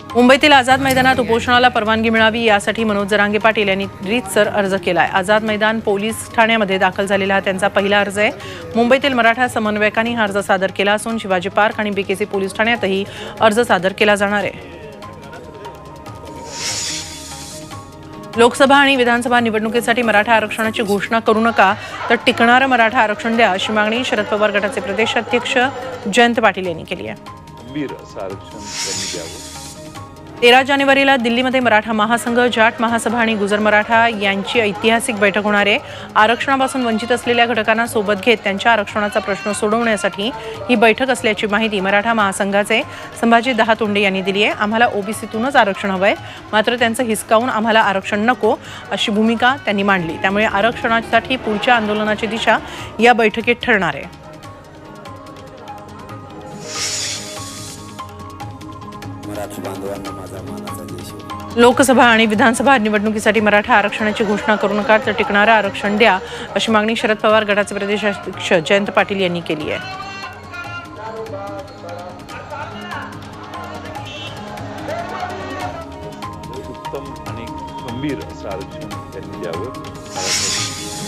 मुंबईतील आझाद मैदानात उपोषणाला परवानगी मिळावी यासाठी मनोज जरांगे पाटील यांनी रीतसर अर्ज केलाय। आझाद मैदान पोलीस ठाण्यामध्ये दाखल झालेला हा त्यांचा पहिला अर्ज आहे। मुंबईतील मराठा समन्वयकांनी हा अर्ज सादर केला असून शिवाजी पार्क आणि बीकेसी पोलीस ठाण्यातही अर्ज सादर केला जाणार आहे। लोकसभा आणि विधानसभा निवडणुकीसाठी मराठा आरक्षणाची घोषणा करू नका तर टिकणारं मराठा आरक्षण द्या अशी मागणी शरद पवार गटाचे प्रदेशाध्यक्ष जयंत पाटील यांनी केली आहे। 13 जानेवारीला दिल्लीमध्ये मराठा महासंघ, जाट महासभा आणि गुजर मराठा यांची ऐतिहासिक बैठक होणार आहे। आरक्षणापासून वंचित असलेल्या घटकांना सोबत घेत त्यांच्या आरक्षणाचा प्रश्न सोडवण्यासाठी ही बैठक असल्याची माहिती मराठा महासंघाचे संभाजी दहातोंडे यांनी दिली आहे। आम्हाला ओबीसीतूनच आरक्षण हवंय, मात्र त्यांचं हिसकावून आम्हाला आरक्षण नको अशी भूमिका त्यांनी मांडली। त्यामुळे आरक्षणासाठी पुढच्या आंदोलनाची दिशा या बैठकीत ठरणार आहे। लोकसभा आणि विधानसभा निवडणुकीसाठी मराठा आरक्षणाची घोषणा करू नका तर टिकणारं आरक्षण द्या अशी मागणी शरद पवार गटाचे प्रदेशाध्यक्ष जयंत पाटील यांनी केली आहे। उत्तम आणि गंभीर असं आरक्षण त्यांनी द्यावं।